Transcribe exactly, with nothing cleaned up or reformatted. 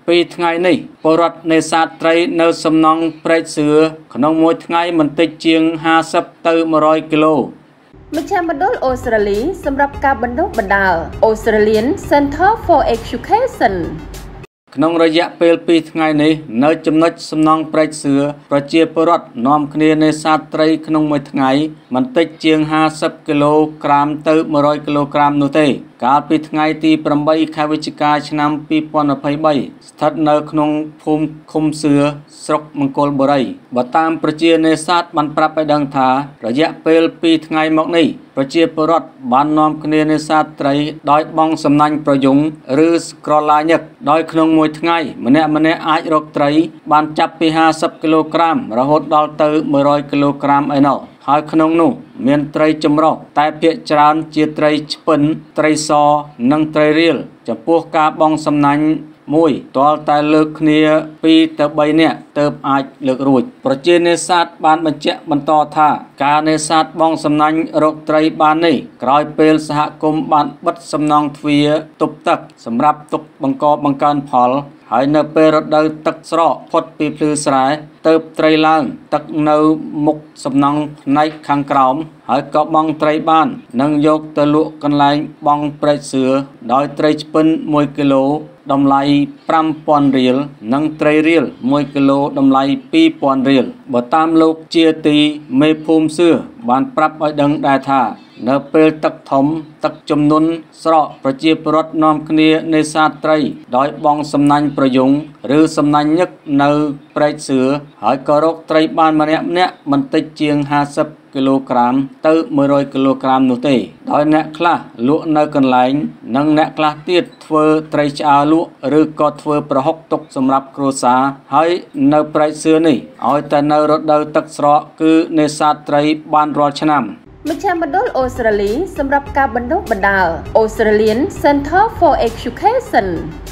ពីថ្ងៃនេះពលរដ្ឋនេសាទត្រីនៅសំណង់ព្រែកសឿក្នុងមួយថ្ងៃមិនតិចជាងห้าสิบទៅmột trămគីឡូមជ្ឈមណ្ឌលអូស្ត្រាលីសម្រាប់ការបណ្ដុះបណ្ដាល Australian Center for Education ក្នុងរយៈពេលពីរថ្ងៃនេះនៅចំណុចសំណង់ព្រែកសឿប្រជាពលរដ្ឋនាំគ្នានេសាទត្រីក្នុងមួយថ្ងៃមិនតិចជាងห้าสิบគីឡូក្រាមទៅmột trămគីឡូក្រាមនោះទេកាលពីថ្ងៃទីeightខែវិច្ឆិកាឆ្នាំtwo thousand twenty-threeស្ថិតនៅក្នុងភូមិឃុំសឿស្រុកមង្គលបុរីបើតាមប្រជានេសាទបានប្រាប់ឲ្យដឹងថារយៈពេលពីរថ្ងៃមកនេះប្រជាពលរដ្ឋបាននាំគ្នានេសាទត្រីដោយបង់សំណាញ់ប្រយុងឬក្រឡាញឹកដោយក្នុងមួយថ្ងៃម្នាក់ម្នាក់អាចរកត្រីបានចាប់ពីห้าสิบគីឡូក្រាមរហូតដល់ទៅmột trămគីឡូក្រាមឯណោះហើយក្នុងនោះមានត្រីចម្រុះតែភាគច្រើនជាត្រីឆ្ពិនត្រីសនិងត្រីរៀលចំពោះការបង់សំណាញ់មួយទាល់តែលើកគ្នាពីរទៅបីនាក់ទើបអាចលើករួចប្រជានេសាទបានបញ្ជាក់បន្តថាការនេសាទបង់សំណាញ់រកត្រីបាននេះក្រោយពេលសហគមន៍បានបិទសំណង់ទ្វារទប់ទឹកសម្រាប់ទុកបង្កបង្កើនផលហើយនៅពេលរដូវទឹកស្រកផុតពីភ្លឺស្រែទើបត្រីឡើងទឹកនៅមុខសំណង់ផ្នែកខាងក្រោមហើយក៏បង់ត្រីបាននិងយកទៅលក់កន្លែងបង់ព្រែកសឿដោយត្រីឆ្ពិនមួយគីឡូតម្លៃfive thousandរៀលនិងត្រីរៀលមួយគីឡូតម្លៃtwo thousandរៀលបើតាមលោកជាទីមេភូមិសឿបានប្រាប់ឲ្យដឹងដែរថានៅពេលទឹកធំទឹកជំនន់ស្រកប្រជាពលរដ្ឋនាំគ្នានេសាទត្រីដោយបង់សំណាញ់ប្រយុងឬសំណាញ់ញឹកនៅព្រែកសឿហើយក៏រកត្រីបានម្នាក់ម្នាក់មិនតិចជាងห้าสิบគីឡូក្រាមទៅmột trămគីឡូក្រាមនោះទេដោយអ្នកខ្លះលក់នៅកន្លែងនិងអ្នកខ្លះទៀតធ្វើត្រីឆ្អើលក់ឬក៏ធ្វើប្រហុកទុកសម្រាប់គ្រួសារហើយនៅព្រែកសឿនេះឲ្យតែនៅរដូវទឹកស្រកគឺនេសាទត្រីបានរាល់ឆ្នាំមជ្ឈមណ្ឌលអូស្ត្រាលីសម្រាប់ការបណ្ដុះបណ្ដាល Australian Center for Education